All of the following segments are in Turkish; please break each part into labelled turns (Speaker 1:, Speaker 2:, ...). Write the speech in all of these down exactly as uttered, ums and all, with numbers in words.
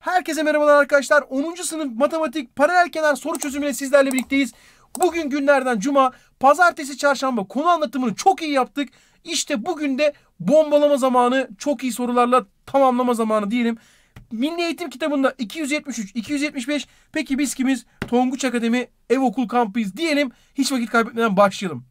Speaker 1: Herkese merhabalar arkadaşlar. onuncu sınıf matematik paralel kenar soru çözümüyle sizlerle birlikteyiz. Bugün günlerden cuma, pazartesi, çarşamba konu anlatımını çok iyi yaptık. İşte bugün de bombalama zamanı, çok iyi sorularla tamamlama zamanı diyelim. Milli Eğitim kitabında iki yüz yetmiş üç, iki yüz yetmiş beş. Peki biz kimiz? Tonguç Akademi Ev Okul Kampıyız diyelim. Hiç vakit kaybetmeden başlayalım.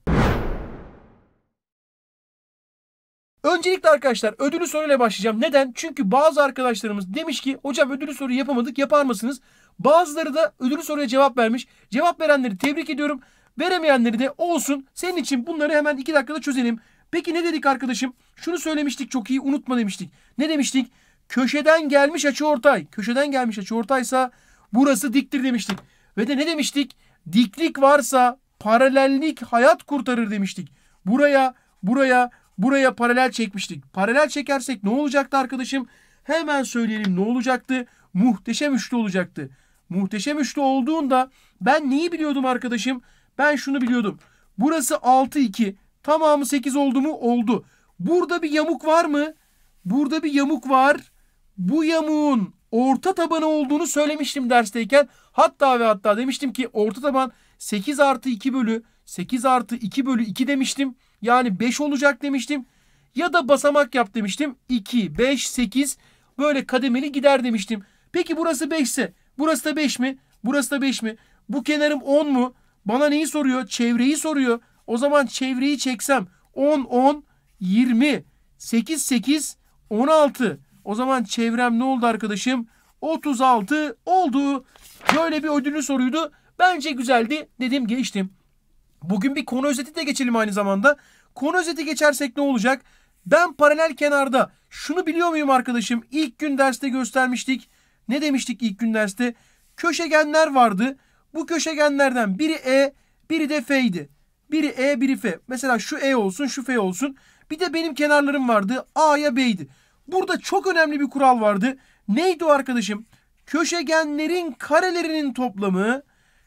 Speaker 1: Öncelikle arkadaşlar ödülü soruyla başlayacağım. Neden? Çünkü bazı arkadaşlarımız demiş ki hocam ödülü soruyu yapamadık, yapar mısınız? Bazıları da ödülü soruya cevap vermiş. Cevap verenleri tebrik ediyorum. Veremeyenleri de olsun. Senin için bunları hemen iki dakikada çözelim. Peki ne dedik arkadaşım? Şunu söylemiştik, çok iyi unutma demiştik. Ne demiştik? Köşeden gelmiş açıortay. Köşeden gelmiş açıortaysa burası diktir demiştik. Ve de ne demiştik? Diklik varsa paralellik hayat kurtarır demiştik. Buraya, buraya, buraya paralel çekmiştik. Paralel çekersek ne olacaktı arkadaşım? Hemen söyleyelim ne olacaktı? Muhteşem üçlü olacaktı. Muhteşem üçlü olduğunda ben neyi biliyordum arkadaşım? Ben şunu biliyordum. Burası altı iki. Tamamı sekiz oldu mu? Oldu. Burada bir yamuk var mı? Burada bir yamuk var. Bu yamuğun orta tabanı olduğunu söylemiştim dersteyken. Hatta ve hatta demiştim ki orta taban sekiz artı iki bölü sekiz artı iki bölü iki demiştim. Yani beş olacak demiştim. Ya da basamak yap demiştim. iki, beş, sekiz böyle kademeli gider demiştim. Peki burası beş ise burası da beş mi? Burası da beş mi? Bu kenarım on mu? Bana neyi soruyor? Çevreyi soruyor. O zaman çevreyi çeksem on, on, yirmi, sekiz, sekiz, on altı. O zaman çevrem ne oldu arkadaşım? otuz altı oldu. Böyle bir ödüllü soruydu. Bence güzeldi. Dedim geçtim. Bugün bir konu özeti de geçelim aynı zamanda. Konu özeti geçersek ne olacak? Ben paralel kenarda şunu biliyor muyum arkadaşım? İlk gün derste göstermiştik. Ne demiştik ilk gün derste? Köşegenler vardı. Bu köşegenlerden biri E, biri de F'ydi. Biri E, biri F. Mesela şu E olsun, şu F olsun. Bir de benim kenarlarım vardı. A'ya B'ydi. Burada çok önemli bir kural vardı. Neydi o arkadaşım? Köşegenlerin karelerinin toplamı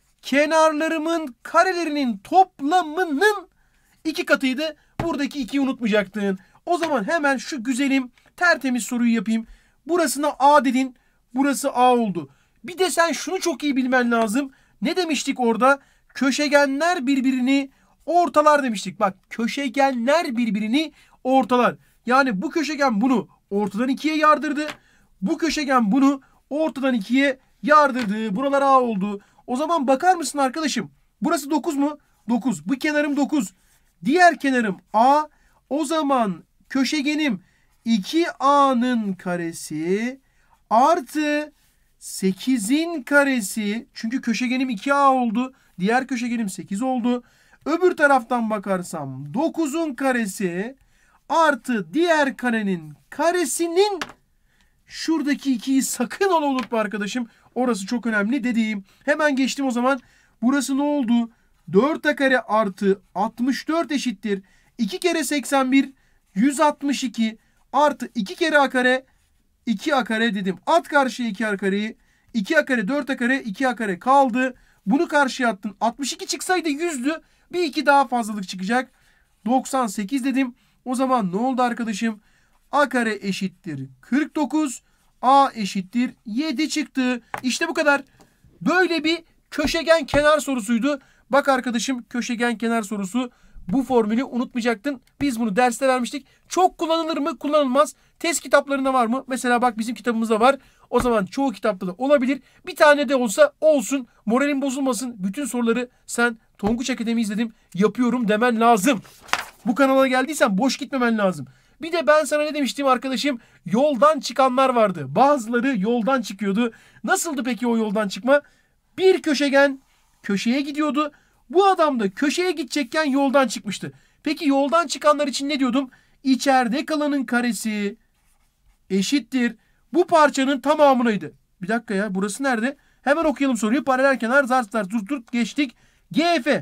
Speaker 1: kenarlarımın karelerinin toplamının iki katıydı. Buradaki ikiyi unutmayacaktın. O zaman hemen şu güzelim tertemiz soruyu yapayım. Burasına A dedin. Burası A oldu. Bir de sen şunu çok iyi bilmen lazım. Ne demiştik orada? Köşegenler birbirini ortalar demiştik. Bak köşegenler birbirini ortalar. Yani bu köşegen bunu ortadan ikiye yardırdı. Bu köşegen bunu ortadan ikiye yardırdı. Buralar A oldu. O zaman bakar mısın arkadaşım? Burası dokuz mu? dokuz. Bu kenarım dokuz. Diğer kenarım A. O zaman köşegenim iki A'nın karesi artı sekizin karesi. Çünkü köşegenim iki A oldu. Diğer köşegenim sekiz oldu. Öbür taraftan bakarsam dokuzun karesi artı diğer karenin karesinin şuradaki ikiyi sakın ola unutma arkadaşım. Orası çok önemli dediğim. Hemen geçtim o zaman. Burası ne oldu? dört a kare artı altmış dört eşittir. iki kere seksen bir yüz altmış iki artı iki kere a kare iki a kare dedim. At karşıya iki a kareyi. iki a kare dört a kare iki a kare kaldı. Bunu karşıya attın. altmış iki çıksaydı yüzdü. Bir iki daha fazlalık çıkacak. doksan sekiz dedim. O zaman ne oldu arkadaşım? A kare eşittir kırk dokuz. A eşittir yedi çıktı. İşte bu kadar. Böyle bir köşegen kenar sorusuydu. Bak arkadaşım köşegen kenar sorusu. Bu formülü unutmayacaktın. Biz bunu derste vermiştik. Çok kullanılır mı? Kullanılmaz. Test kitaplarında var mı? Mesela bak bizim kitabımızda var. O zaman çoğu kitapta da olabilir. Bir tane de olsa olsun. Moralin bozulmasın. Bütün soruları sen Tonguç Akademi izledim, yapıyorum demen lazım. Bu kanala geldiysen boş gitmemen lazım. Bir de ben sana ne demiştim arkadaşım? Yoldan çıkanlar vardı. Bazıları yoldan çıkıyordu. Nasıldı peki o yoldan çıkma? Bir köşegen köşeye gidiyordu. Bu adam da köşeye gidecekken yoldan çıkmıştı. Peki yoldan çıkanlar için ne diyordum? İçeride kalanın karesi eşittir. Bu parçanın tamamınaydı. Bir dakika ya, burası nerede? Hemen okuyalım soruyu. Paralel kenar zar zar zar tut geçtik. G F.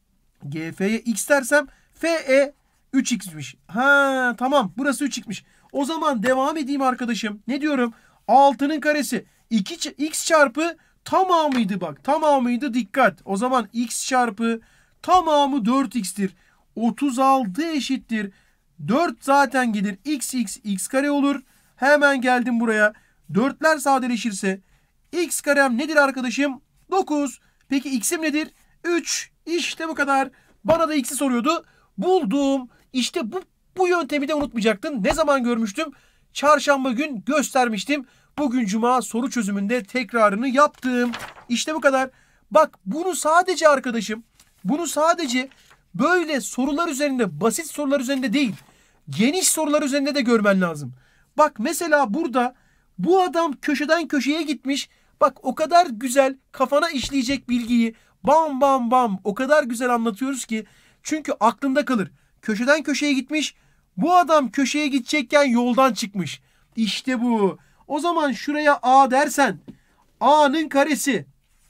Speaker 1: G F'ye x dersem F E üç x'miş. Ha tamam, burası üç x'miş. O zaman devam edeyim arkadaşım. Ne diyorum? altının karesi iki x çarpı tamamıydı bak. Tamamıydı, dikkat. O zaman x çarpı tamamı dört x'tir. otuz altı eşittir. dört zaten gelir. X x x kare olur. Hemen geldim buraya. dörtler sadeleşirse x karem nedir arkadaşım? dokuz. Peki x'im nedir? üç. İşte bu kadar. Bana da x'i soruyordu. Buldum. İşte bu, bu yöntemi de unutmayacaktın. Ne zaman görmüştüm? Çarşamba gün göstermiştim. Bugün cuma soru çözümünde tekrarını yaptım. İşte bu kadar. Bak bunu sadece arkadaşım, bunu sadece böyle sorular üzerinde, basit sorular üzerinde değil, geniş sorular üzerinde de görmen lazım. Bak mesela burada bu adam köşeden köşeye gitmiş. Bak o kadar güzel kafana işleyecek bilgiyi bam bam bam o kadar güzel anlatıyoruz ki. Çünkü aklında kalır. Köşeden köşeye gitmiş. Bu adam köşeye gidecekken yoldan çıkmış. İşte bu. O zaman şuraya A dersen A'nın karesi.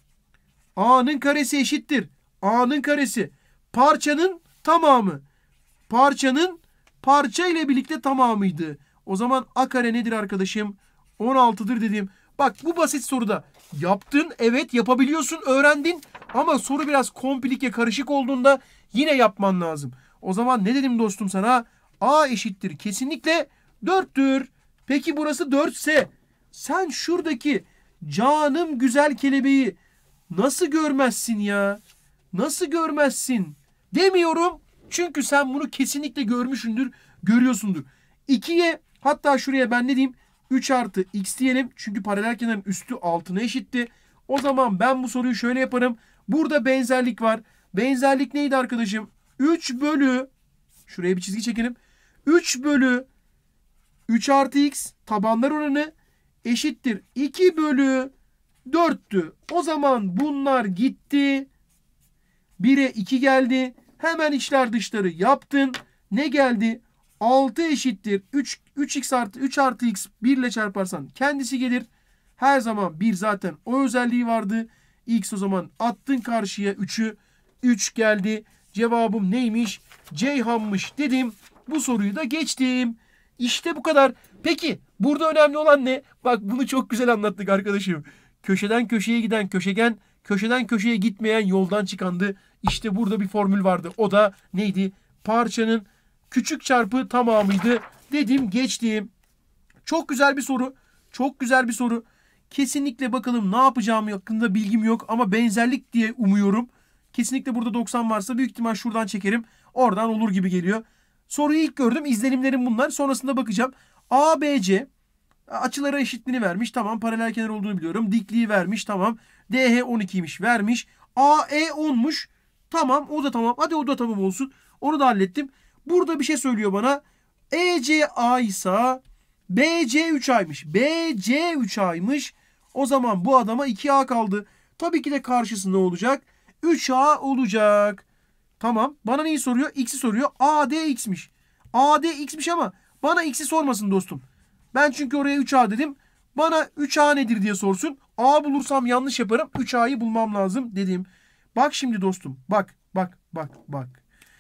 Speaker 1: A'nın karesi eşittir. A'nın karesi. Parçanın tamamı. Parçanın parça ile birlikte tamamıydı. O zaman A kare nedir arkadaşım? on altıdır dedim. Bak bu basit soruda yaptın. Evet yapabiliyorsun. Öğrendin. Ama soru biraz komplike karışık olduğunda yine yapman lazım. O zaman ne dedim dostum sana? A eşittir. Kesinlikle dörttür. Peki burası dört ise sen şuradaki canım güzel kelebeği nasıl görmezsin ya? Nasıl görmezsin? Demiyorum. Çünkü sen bunu kesinlikle görmüşsündür, görüyorsundur. ikiye hatta şuraya ben ne diyeyim? üç artı x diyelim. Çünkü paralel kenarın üstü altına eşitti. O zaman ben bu soruyu şöyle yaparım. Burada benzerlik var. Benzerlik neydi arkadaşım? üç bölü şuraya bir çizgi çekelim. üç bölü üç artı x tabanlar oranı eşittir. iki bölü dörttü. O zaman bunlar gitti. bire iki geldi. Hemen içler dışları yaptın. Ne geldi? altı eşittir. üç, üç x artı üç artı x bir ile çarparsan kendisi gelir. Her zaman bir zaten o özelliği vardı. X o zaman attın karşıya üçü. üç geldi. Cevabım neymiş? Ceyhan'mış dedim. Bu soruyu da geçtim. İşte bu kadar. Peki burada önemli olan ne? Bak bunu çok güzel anlattık arkadaşım. Köşeden köşeye giden köşegen, köşeden köşeye gitmeyen yoldan çıkandı. İşte burada bir formül vardı. O da neydi? Parçanın küçük çarpı tamamıydı. Dedim geçtim. Çok güzel bir soru. Çok güzel bir soru. Kesinlikle bakalım ne yapacağım hakkında bilgim yok ama benzerlik diye umuyorum. Kesinlikle burada doksan varsa büyük ihtimal şuradan çekerim. Oradan olur gibi geliyor. Soruyu ilk gördüm. İzlenimlerim bunlar. Sonrasında bakacağım. A B C açılara eşitliğini vermiş. Tamam. Paralel kenar olduğunu biliyorum. Dikliği vermiş. Tamam. D H on ikiymiş. Vermiş. A E onmuş. Tamam. O da tamam. Hadi o da tamam olsun. Onu da hallettim. Burada bir şey söylüyor bana. E C A ise B C üç A'ymış. B C üç A'ymış. O zaman bu adama iki A kaldı. Tabii ki de karşısı ne olacak? üç A olacak. Tamam. Bana neyi soruyor? X'i soruyor. A D X'miş. A D X'miş ama bana X'i sormasın dostum. Ben çünkü oraya üç A dedim. Bana üç A nedir diye sorsun. A bulursam yanlış yaparım. üç A'yı bulmam lazım dedim. Bak şimdi dostum. Bak, bak, bak, bak.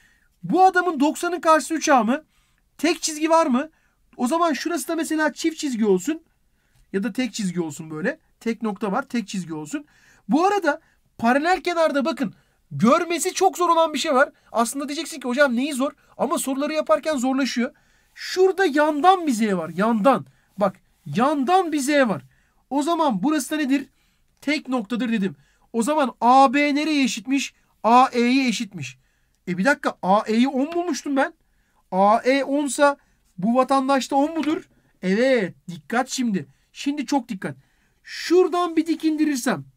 Speaker 1: Bu adamın doksanın karşısı üç A mı? Tek çizgi var mı? O zaman şurası da mesela çift çizgi olsun. Ya da tek çizgi olsun böyle. Tek nokta var, tek çizgi olsun. Bu arada paralel kenarda bakın. Görmesi çok zor olan bir şey var. Aslında diyeceksin ki hocam neyi zor? Ama soruları yaparken zorlaşıyor. Şurada yandan bir Z var. Yandan. Bak yandan bir Z var. O zaman burası da nedir? Tek noktadır dedim. O zaman A B nereye eşitmiş? A E'ye eşitmiş. E bir dakika A E'yi on bulmuştum ben. A E on ise bu vatandaş da on mudur? Evet. Dikkat şimdi. Şimdi çok dikkat. Şuradan bir dik indirirsem.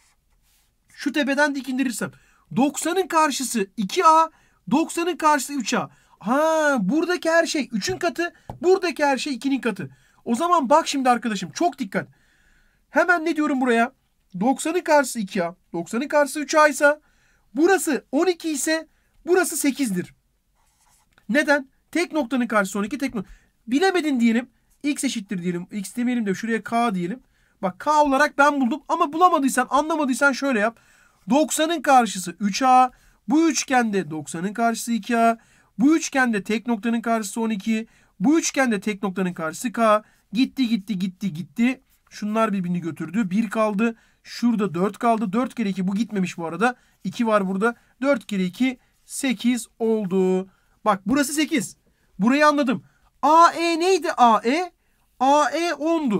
Speaker 1: Şu tepeden dik indirirsem. doksanın karşısı iki A. doksanın karşısı üç A. Ha, buradaki her şey üçün katı. Buradaki her şey ikinin katı. O zaman bak şimdi arkadaşım çok dikkat. Hemen ne diyorum buraya? doksanın karşısı iki A. doksanın karşısı üç A ise burası on iki ise burası sekizdir. Neden? Tek noktanın karşısı on iki. Tek nokta. Bilemedin diyelim. X eşittir diyelim. X demeyelim de şuraya K diyelim. Bak K olarak ben buldum ama bulamadıysan anlamadıysan şöyle yap. doksanın karşısı üç A. Bu üçgende doksanın karşısı iki A. Bu üçgende tek noktanın karşısı on iki. Bu üçgende tek noktanın karşısı K. Gitti gitti gitti gitti. Şunlar birbirini götürdü. bir kaldı. Şurada dört kaldı. dört kere iki bu gitmemiş bu arada. iki var burada. dört kere iki sekiz oldu. Bak burası sekiz. Burayı anladım. A E neydi A E? A E ondu.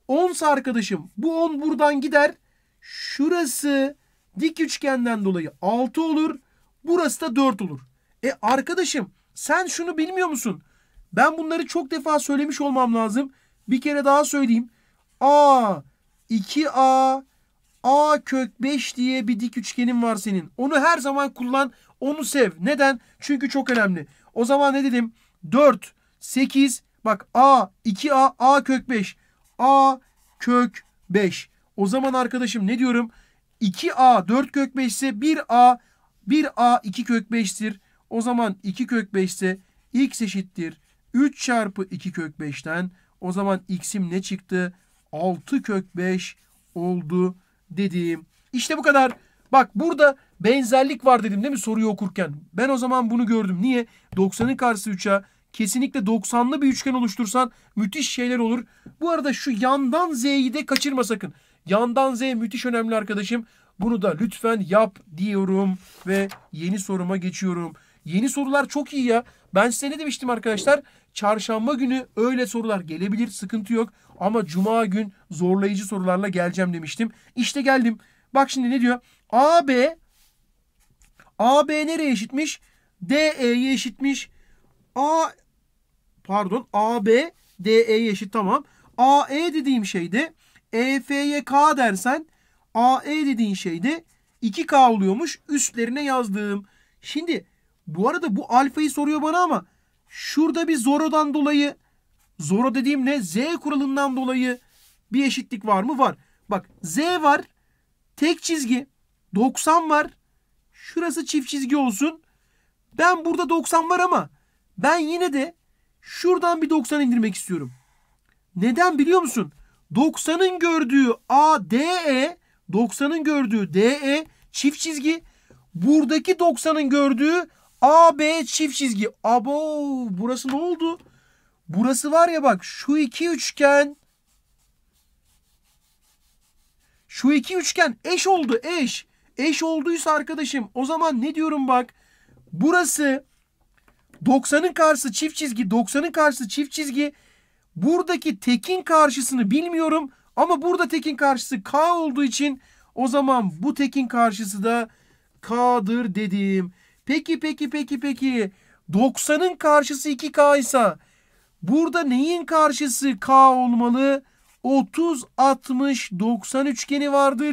Speaker 1: onsa arkadaşım bu on buradan gider. Şurası dik üçgenden dolayı altı olur. Burası da dört olur. E arkadaşım sen şunu bilmiyor musun? Ben bunları çok defa söylemiş olmam lazım. Bir kere daha söyleyeyim. A, iki A, A kök beş diye bir dik üçgenin var senin. Onu her zaman kullan. Onu sev. Neden? Çünkü çok önemli. O zaman ne dedim? dört, sekiz. Bak A, iki A, A kök beş. A kök beş. O zaman arkadaşım ne diyorum? iki A dört kök beş ise bir A, bir A iki kök beş'tir. O zaman iki kök beş ise x eşittir üç çarpı iki kök beş'ten. O zaman x'im ne çıktı? altı kök beş oldu dediğim. İşte bu kadar. Bak burada benzerlik var dedim değil mi soruyu okurken? Ben o zaman bunu gördüm. Niye? doksanın karşısı üç A. Kesinlikle doksanlı bir üçgen oluştursan müthiş şeyler olur. Bu arada şu yandan Z'yi de kaçırma sakın. Yandan Z müthiş önemli arkadaşım. Bunu da lütfen yap diyorum ve yeni soruma geçiyorum. Yeni sorular çok iyi ya. Ben size ne demiştim arkadaşlar? Çarşamba günü öyle sorular gelebilir, sıkıntı yok. Ama cuma gün zorlayıcı sorularla geleceğim demiştim. İşte geldim. Bak şimdi ne diyor? A B A B nereye eşitmiş? D E'ye eşitmiş. A pardon A B D E'ye eşit, tamam. A E dediğim şeyde E F'ye K dersen A E dediğin şeyde iki K oluyormuş. Üstlerine yazdığım. Şimdi bu arada bu alfayı soruyor bana ama şurada bir zorodan dolayı, zoro dediğim ne? Z kuralından dolayı bir eşitlik var mı? Var. Bak Z var. Tek çizgi. doksan var. Şurası çift çizgi olsun. Ben burada doksan var ama ben yine de şuradan bir doksan indirmek istiyorum. Neden biliyor musun? doksanın gördüğü A D E, doksanın gördüğü D E çift çizgi. Buradaki doksanın gördüğü A B çift çizgi. Abo, burası ne oldu? Burası var ya bak, şu iki üçgen şu iki üçgen eş oldu, eş. Eş olduysa arkadaşım o zaman ne diyorum bak. Burası doksanın karşısı çift çizgi, doksanın karşısı çift çizgi. Buradaki tekin karşısını bilmiyorum ama burada tekin karşısı K olduğu için o zaman bu tekin karşısı da K'dır dedim. Peki peki peki peki doksanın karşısı iki K ise burada neyin karşısı K olmalı? otuz altmış doksan üçgeni vardır.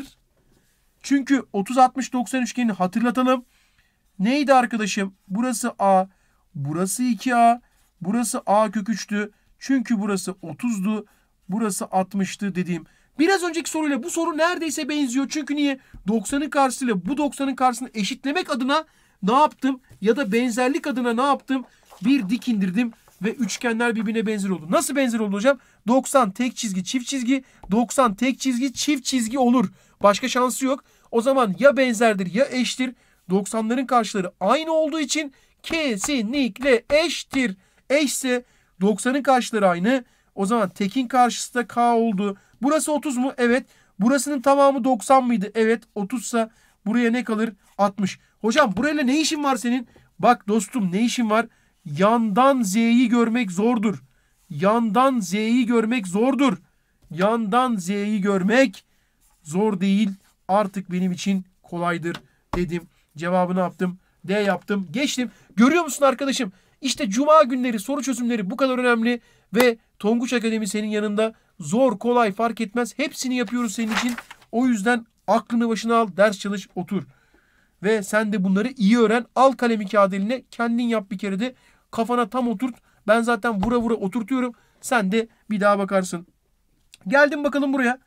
Speaker 1: Çünkü otuz altmış doksan üçgenini hatırlatalım. Neydi arkadaşım? Burası A, burası iki A, burası A kök üç'tü. Çünkü burası otuz'du, burası altmış'tı dediğim. Biraz önceki soruyla bu soru neredeyse benziyor. Çünkü niye? doksanın karşısıyla bu doksanın karşısını eşitlemek adına ne yaptım? Ya da benzerlik adına ne yaptım? Bir dik indirdim ve üçgenler birbirine benzer oldu. Nasıl benzer oldu hocam? doksan tek çizgi çift çizgi, doksan tek çizgi çift çizgi olur. Başka şansı yok. O zaman ya benzerdir ya eştir. doksanların karşıları aynı olduğu için kesinlikle eştir. Eşse doksanın karşıları aynı. O zaman tekin karşısı da K oldu. Burası otuz mu? Evet. Burasının tamamı doksan mıydı? Evet. otuz ise buraya ne kalır? altmış. Hocam burayla ne işin var senin? Bak dostum, ne işin var? Yandan Z'yi görmek zordur. Yandan Z'yi görmek zordur. Yandan Z'yi görmek zor değil. Artık benim için kolaydır dedim. Cevabını yaptım. D yaptım. Geçtim. Görüyor musun arkadaşım? İşte cuma günleri soru çözümleri bu kadar önemli ve Tonguç Akademi senin yanında. Zor, kolay fark etmez. Hepsini yapıyoruz senin için. O yüzden aklını başına al, ders çalış, otur. Ve sen de bunları iyi öğren. Al kalemi kağıt eline, kendin yap bir kere de. Kafana tam oturt. Ben zaten vura vura oturtuyorum. Sen de bir daha bakarsın. Geldim bakalım buraya.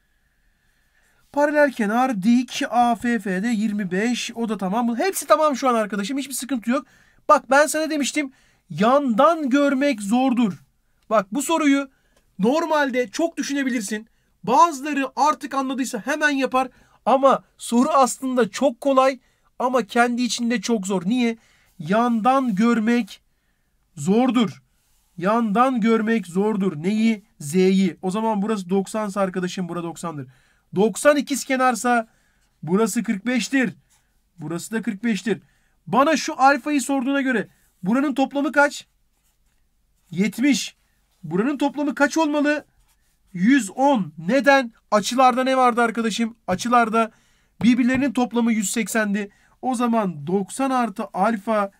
Speaker 1: Paralel kenar dik A F F'de yirmi beş. O da tamam. Hepsi tamam şu an arkadaşım. Hiçbir sıkıntı yok. Bak ben sana demiştim. Yandan görmek zordur. Bak bu soruyu normalde çok düşünebilirsin. Bazıları artık anladıysa hemen yapar. Ama soru aslında çok kolay. Ama kendi içinde çok zor. Niye? Yandan görmek zordur. Yandan görmek zordur. Neyi? Z'yi. O zaman burası doksansa arkadaşım burası doksandır. doksan ikizkenarsa burası kırk beş'tir. Burası da kırk beş'tir. Bana şu alfayı sorduğuna göre buranın toplamı kaç? yetmiş. Buranın toplamı kaç olmalı? yüz on. Neden? Açılarda ne vardı arkadaşım? Açılarda birbirlerinin toplamı yüz seksendi. O zaman doksan artı alfa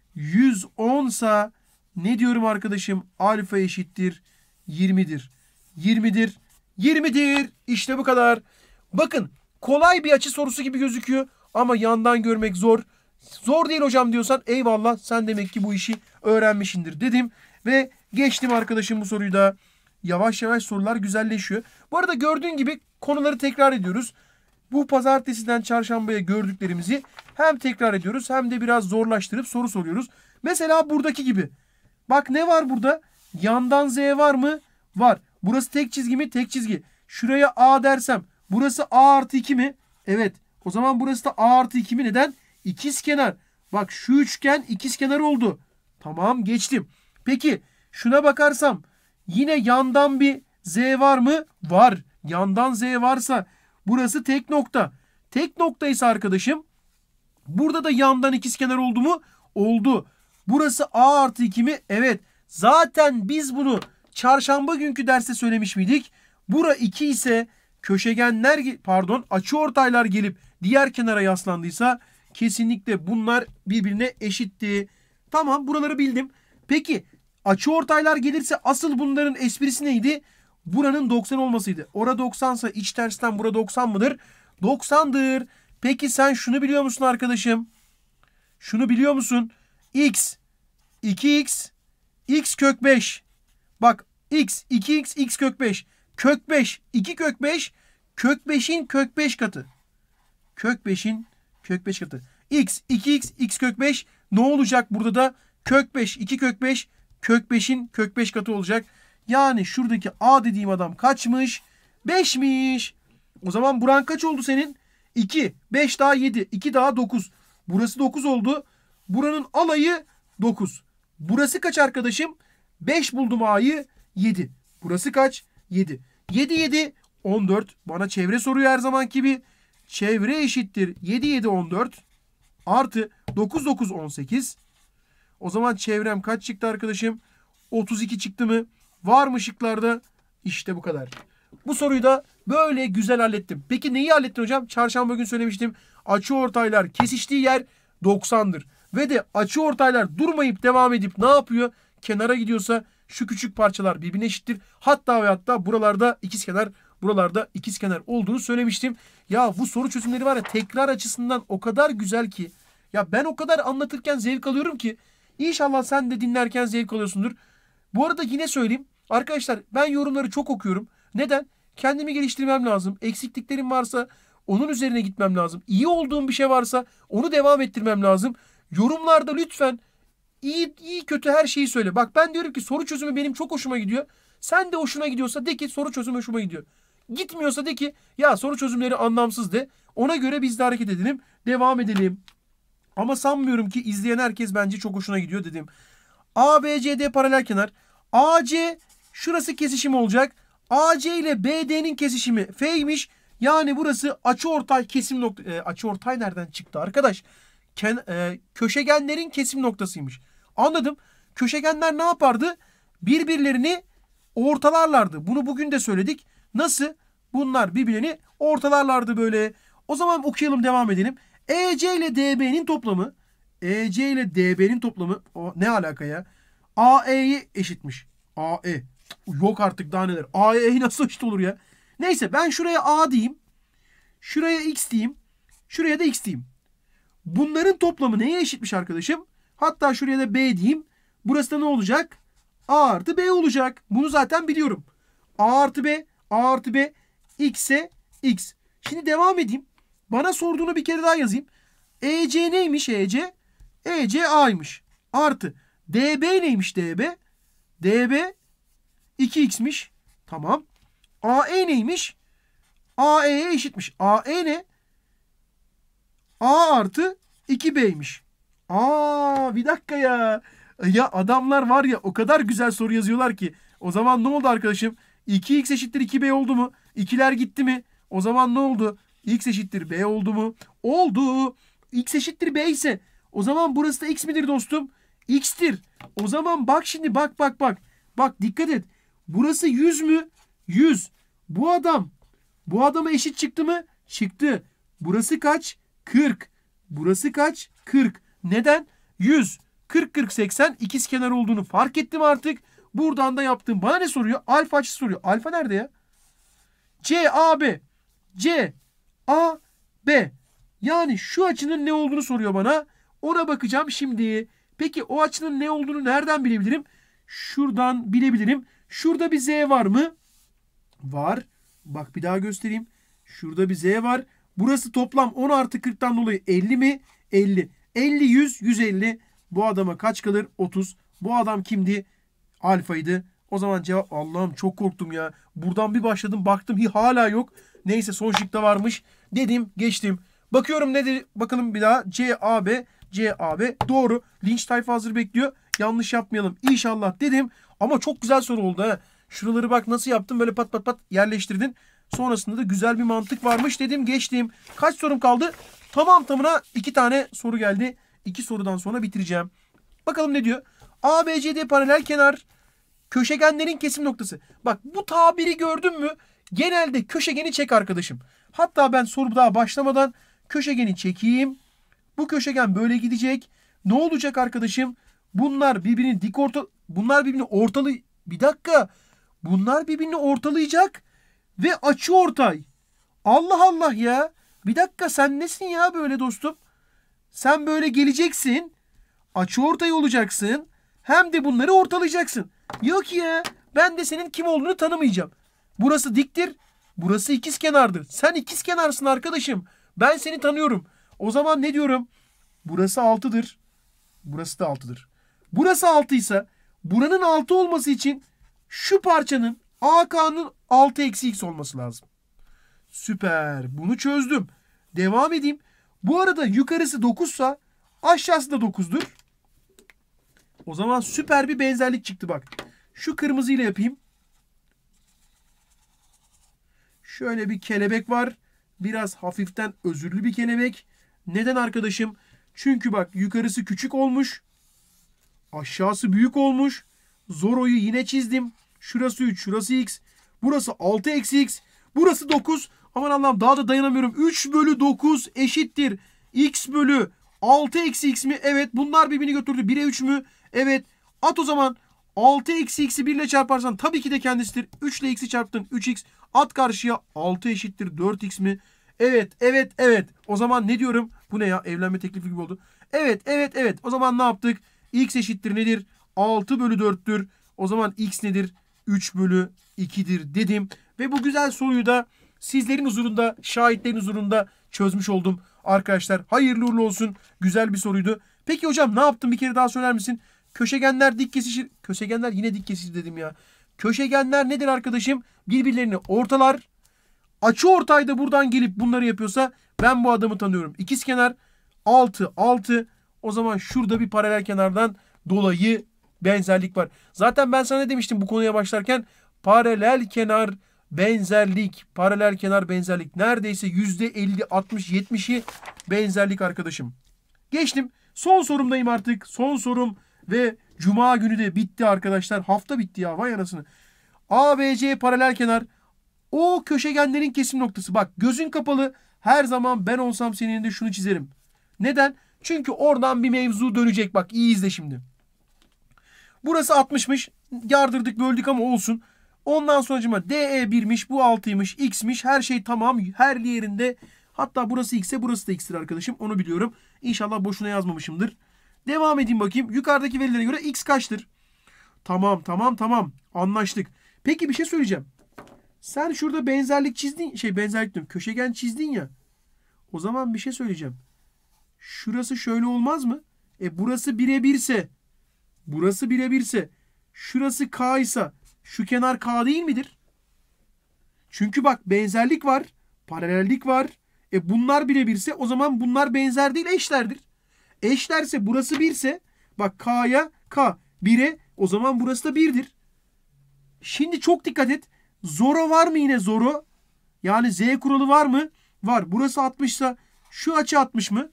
Speaker 1: yüz on sa ne diyorum arkadaşım? Alfa eşittir yirmidir. yirmidir. yirmidir. İşte bu kadar. Bakın kolay bir açı sorusu gibi gözüküyor ama yandan görmek zor. Zor değil hocam diyorsan eyvallah, sen demek ki bu işi öğrenmişsindir dedim ve geçtim arkadaşım bu soruyu da. Yavaş yavaş sorular güzelleşiyor. Bu arada gördüğün gibi konuları tekrar ediyoruz. Bu pazartesiden çarşambaya gördüklerimizi hem tekrar ediyoruz hem de biraz zorlaştırıp soru soruyoruz. Mesela buradaki gibi. Bak ne var burada? Yandan Z var mı? Var. Burası tek çizgi mi? Tek çizgi. Şuraya A dersem burası A artı iki mi? Evet. O zaman burası da A artı iki mi? Neden? İkizkenar. Bak şu üçgen ikizkenar oldu. Tamam, geçtim. Peki şuna bakarsam yine yandan bir Z var mı? Var. Yandan Z varsa burası tek nokta. Tek noktaysa arkadaşım burada da yandan ikizkenar oldu mu? Oldu. Burası A artı iki mi? Evet. Zaten biz bunu çarşamba günkü derste söylemiş miydik? Bura iki ise köşegenler pardon açıortaylar gelip diğer kenara yaslandıysa kesinlikle bunlar birbirine eşitti. Tamam, buraları bildim. Peki açıortaylar gelirse asıl bunların esprisi neydi? Buranın doksan olmasıydı. Ora doksansa iç tersten bura doksan mıdır? doksandır. Peki sen şunu biliyor musun arkadaşım? Şunu biliyor musun? X, iki x, x kök beş. Bak x, iki x, x kök beş. Kök beş, iki kök beş. Kök beşin kök beş katı. Kök beşin kök beş katı. X, iki x, x kök beş. Ne olacak burada da? Kök beş, iki kök beş. Kök beşin kök beş katı olacak. Yani şuradaki A dediğim adam kaçmış? beşmiş. O zaman buran kaç oldu senin? iki. beş daha yedi. iki daha dokuz. Burası dokuz oldu. Buranın alayı dokuz. Burası kaç arkadaşım? beş buldum A'yı. yedi. Burası kaç? yedi. yedi, yedi, on dört. Bana çevre soruyor her zaman gibi. Çevre eşittir. yedi, yedi, on dört. Artı dokuz, dokuz, on sekiz. O zaman çevrem kaç çıktı arkadaşım? otuz iki çıktı mı? Var mı şıklarda? İşte bu kadar. Bu soruyu da böyle güzel hallettim. Peki neyi hallettin hocam? Çarşamba gün söylemiştim. Açıortaylar kesiştiği yer doksandır. Ve de açıortaylar durmayıp devam edip ne yapıyor? Kenara gidiyorsa şu küçük parçalar birbirine eşittir. Hatta ve hatta buralarda ikizkenar, buralarda ikizkenar olduğunu söylemiştim. Ya bu soru çözümleri var ya, tekrar açısından o kadar güzel ki. Ya ben o kadar anlatırken zevk alıyorum ki. İnşallah sen de dinlerken zevk alıyorsundur. Bu arada yine söyleyeyim. Arkadaşlar ben yorumları çok okuyorum. Neden? Kendimi geliştirmem lazım. Eksikliklerim varsa onun üzerine gitmem lazım. İyi olduğum bir şey varsa onu devam ettirmem lazım. Yorumlarda lütfen iyi, iyi kötü her şeyi söyle. Bak ben diyorum ki soru çözümü benim çok hoşuma gidiyor. Sen de hoşuna gidiyorsa de ki soru çözümü hoşuma gidiyor. Gitmiyorsa de ki ya soru çözümleri anlamsız de. Ona göre biz de hareket edelim. Devam edelim. Ama sanmıyorum ki izleyen herkes bence çok hoşuna gidiyor dedim. A, B, C, D paralel kenar. A, C şurası kesişim olacak. A C ile B D'nin kesişimi F'ymiş. Yani burası açıortay kesim nokta. E, açıortay nereden çıktı arkadaş? Ken, e, köşegenlerin kesim noktasıymış. Anladım. Köşegenler ne yapardı? Birbirlerini ortalarlardı. Bunu bugün de söyledik. Nasıl? Bunlar birbirlerini ortalarlardı böyle. O zaman okuyalım, devam edelim. E C ile D B'nin toplamı. E C ile D B'nin toplamı. O, ne alaka ya? A E'ye eşitmiş. A E. Yok artık, daha neler. A E nasıl eşit olur ya? Neyse ben şuraya A diyeyim. Şuraya X diyeyim. Şuraya da X diyeyim. Bunların toplamı neye eşitmiş arkadaşım? Hatta şuraya da B diyeyim. Burası da ne olacak? A artı B olacak. Bunu zaten biliyorum. A artı B, A artı B, X'e X. Şimdi devam edeyim. Bana sorduğunu bir kere daha yazayım. E C neymiş E C? E C A'ymış. Artı D B neymiş D B? D B iki x'miş. Tamam. A E neymiş? A E'ye eşitmiş. A E ne? A artı iki B'ymiş. Aa bir dakika ya. Ya adamlar var ya o kadar güzel soru yazıyorlar ki. O zaman ne oldu arkadaşım? iki x eşittir iki B oldu mu? ikiler gitti mi? O zaman ne oldu? X eşittir B oldu mu? Oldu. X eşittir B ise o zaman burası da X midir dostum? X'tir. O zaman bak şimdi bak bak bak. Bak dikkat et. Burası yüz mü? yüz. Bu adam. Bu adama eşit çıktı mı? Çıktı. Burası kaç? kırk. Burası kaç? kırk. Neden? yüz. kırk, kırk, seksen ikizkenar olduğunu fark ettim artık. Buradan da yaptım. Bana ne soruyor? Alfa açısı soruyor. Alfa nerede ya? C A B. C A B. Yani şu açının ne olduğunu soruyor bana. Ona bakacağım şimdi. Peki o açının ne olduğunu nereden bilebilirim? Şuradan bilebilirim. Şurada bir Z var mı? Var. Bak bir daha göstereyim. Şurada bir Z var. Burası toplam on artı kırktan dolayı elli mi? elli. elli, yüz, yüz elli. Bu adama kaç kalır? otuz. Bu adam kimdi? Alfaydı. O zaman cevap, Allah'ım çok korktum ya. Buradan bir başladım baktım hi hala yok. Neyse son şıkta varmış. Dedim geçtim. Bakıyorum nedir? Bakalım bir daha. C A B. C A B. Doğru. Linç tayfa hazır bekliyor. Yanlış yapmayalım. İnşallah dedim. Ama çok güzel soru oldu ha. Şuraları bak nasıl yaptım. Böyle pat pat pat yerleştirdin. Sonrasında da güzel bir mantık varmış dedim. Geçtim. Kaç sorum kaldı? Tamam tamına iki tane soru geldi. İki sorudan sonra bitireceğim. Bakalım ne diyor? A B C D paralel kenar. Köşegenlerin kesim noktası. Bak bu tabiri gördün mü? Genelde köşegeni çek arkadaşım. Hatta ben soru daha başlamadan köşegeni çekeyim. Bu köşegen böyle gidecek. Ne olacak arkadaşım? Bunlar birbirini dik orta... Bunlar birbirini ortalı... Bir dakika. Bunlar birbirini ortalayacak. Ve açıortay. Allah Allah ya. Bir dakika sen nesin ya böyle dostum? Sen böyle geleceksin. Açıortay olacaksın. Hem de bunları ortalayacaksın. Yok ya. Ben de senin kim olduğunu tanımayacağım. Burası diktir. Burası ikizkenardır. Sen ikizkenarsın arkadaşım. Ben seni tanıyorum. O zaman ne diyorum? Burası altıdır. Burası da altıdır. Burası altı ise buranın altı olması için şu parçanın A K'nın altı eksi x olması lazım. Süper. Bunu çözdüm. Devam edeyim. Bu arada yukarısı dokuzsa aşağısı da dokuzdur. O zaman süper bir benzerlik çıktı bak. Şu kırmızıyla yapayım. Şöyle bir kelebek var. Biraz hafiften özürlü bir kelebek. Neden arkadaşım? Çünkü bak yukarısı küçük olmuş. Aşağısı büyük olmuş. Zoro'yu yine çizdim. Şurası üç, şurası x. Burası altı eksi x. Burası dokuz. Aman Allah'ım daha da dayanamıyorum. üç bölü dokuz eşittir. X bölü altı eksi x mi? Evet. Bunlar birbirini götürdü. bire üç mü? Evet. At o zaman. altı eksi x'i bir ile çarparsan tabii ki de kendisidir. üç ile x'i çarptın. üç x. At karşıya. altı eşittir dört x mi? Evet. Evet. Evet. O zaman ne diyorum? Bu ne ya? Evlenme teklifi gibi oldu. Evet. Evet. Evet. O zaman ne yaptık? X eşittir nedir? altı bölü dörttür. O zaman x nedir? üç bölü ikidir dedim. Ve bu güzel soruyu da sizlerin huzurunda, şahitlerin huzurunda çözmüş oldum. Arkadaşlar hayırlı uğurlu olsun. Güzel bir soruydu. Peki hocam ne yaptın? Bir kere daha söyler misin? Köşegenler dik kesişir. Köşegenler yine dik kesişir dedim ya. Köşegenler nedir arkadaşım? Birbirlerini ortalar. Açıortay da buradan gelip bunları yapıyorsa ben bu adamı tanıyorum. İkizkenar altı, altı. O zaman şurada bir paralel kenardan dolayı benzerlik var. Zaten ben sana ne demiştim bu konuya başlarken? Paralel kenar benzerlik, paralel kenar benzerlik neredeyse yüzde elli, altmış, yetmişi benzerlik arkadaşım. Geçtim. Son sorumdayım artık. Son sorum ve cuma günü de bitti arkadaşlar. Hafta bitti ya vay anasını. A B C paralel kenar. O köşegenlerin kesim noktası. Bak gözün kapalı. Her zaman ben olsam senin de şunu çizerim. Neden? Çünkü oradan bir mevzu dönecek. Bak iyi izle şimdi. Burası altmışmış. Yardırdık böldük ama olsun. Ondan sonracıma D E birmiş. Bu altıymış. X'miş. Her şey tamam. Her yerinde. Hatta burası X'e burası da X'tir arkadaşım. Onu biliyorum. İnşallah boşuna yazmamışımdır. Devam edeyim bakayım. Yukarıdaki verilere göre X kaçtır? Tamam tamam tamam. Anlaştık. Peki bir şey söyleyeceğim. Sen şurada benzerlik çizdin. Şey benzerlik diyorum. Köşegen çizdin ya. O zaman bir şey söyleyeceğim. Şurası şöyle olmaz mı? E burası bire birse. Burası bire birse. Şurası K ise. Şu kenar K değil midir? Çünkü bak benzerlik var. Paralellik var. E bunlar bire birse o zaman bunlar benzer değil eşlerdir. Eşlerse burası birse bak K'ya K bire o zaman burası da birdir. Şimdi çok dikkat et. Zoro var mı yine Zoro? Yani Z kuralı var mı? Var. Burası altmış ise şu açı altmış mı?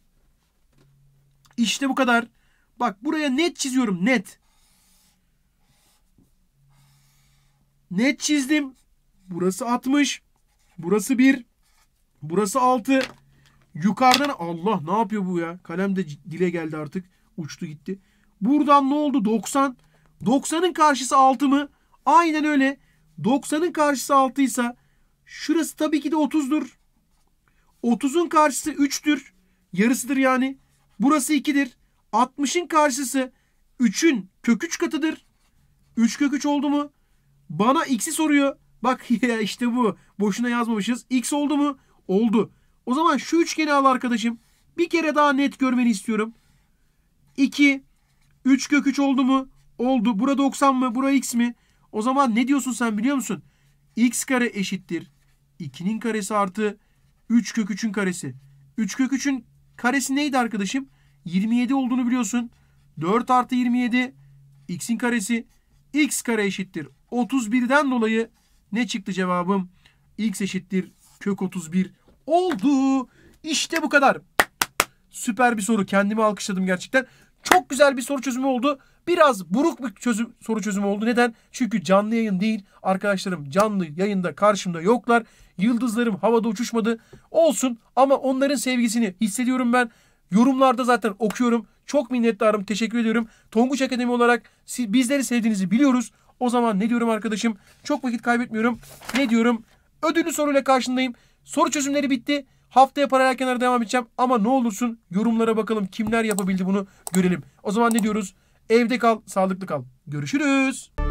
Speaker 1: İşte bu kadar. Bak buraya net çiziyorum. Net. Net çizdim. Burası altmış. Burası bir. Burası altı. Yukarıdan Allah ne yapıyor bu ya? Kalem de dile geldi artık. Uçtu gitti. Buradan ne oldu? doksan. doksanın karşısı altı mı? Aynen öyle. doksanın karşısı altı ise şurası tabii ki de otuzdur. otuzun karşısı üçtür. Yarısıdır yani. Burası ikidir. altmışın karşısı üçün kök üç katıdır. üç kök üç oldu mu? Bana x'i soruyor. Bak ya işte bu. Boşuna yazmamışız. X oldu mu? Oldu. O zaman şu üçgeni al arkadaşım. Bir kere daha net görmeni istiyorum. iki, üç kök üç oldu mu? Oldu. Bura doksan mı? Bura x mi? O zaman ne diyorsun sen biliyor musun? X kare eşittir. ikinin karesi artı üç kök üçün karesi. üç kök üçün karesi neydi arkadaşım? yirmi yedi olduğunu biliyorsun. dört artı yirmi yedi. X'in karesi. X kare eşittir. otuz birden dolayı ne çıktı cevabım? X eşittir kök otuz bir oldu. İşte bu kadar. Süper bir soru. Kendimi alkışladım gerçekten. Çok güzel bir soru çözümü oldu. Biraz buruk bir çözüm, soru çözümü oldu. Neden? Çünkü canlı yayın değil. Arkadaşlarım canlı yayında karşımda yoklar. Yıldızlarım havada uçuşmadı. Olsun ama onların sevgisini hissediyorum ben. Yorumlarda zaten okuyorum. Çok minnettarım. Teşekkür ediyorum. Tonguç Akademi olarak bizleri sevdiğinizi biliyoruz. O zaman ne diyorum arkadaşım? Çok vakit kaybetmiyorum. Ne diyorum? Ödüllü soruyla karşındayım. Soru çözümleri bitti. Haftaya paralel kenara devam edeceğim. Ama ne olursun yorumlara bakalım kimler yapabildi bunu görelim. O zaman ne diyoruz? Evde kal, sağlıklı kal. Görüşürüz.